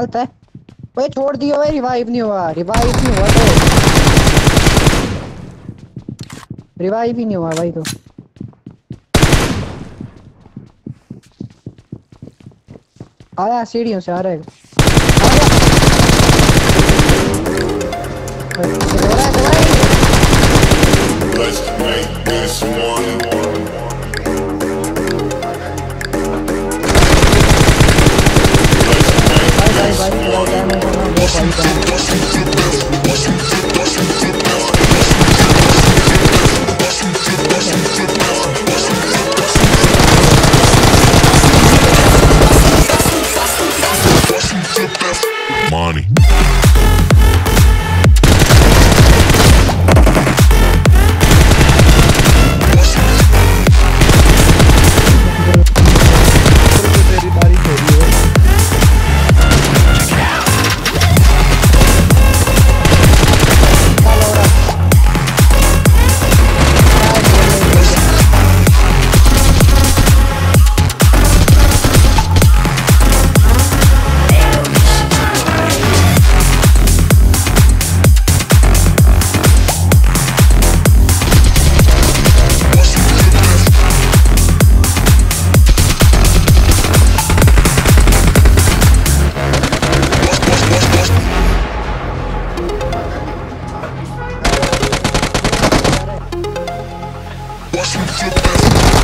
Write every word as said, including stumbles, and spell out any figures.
पता है भाई, छोड़ दियो भाई, रिवाइव नहीं हुआ, रिवाइव नहीं हुआ तो रिवाइव ही नहीं हुआ भाई। तो आया सीढ़ियों से आ रहा है, Let's make this one. Money. What's your best?